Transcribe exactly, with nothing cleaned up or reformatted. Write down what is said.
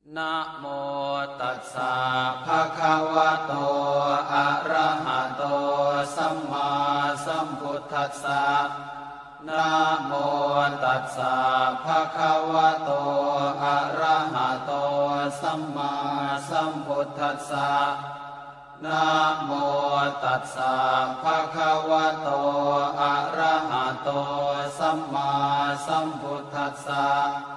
นะโมตัสสะภะคะวะโตอะระหะโตสัมมาสัมพุทธัสสะนะโมตัสสะภะคะวะโตอะระหะโตสัมมาสัมพุทธัสสะนะโมตัสสะภะคะวะโตอะระหะโตสัมมาสัมพุทธัสสะ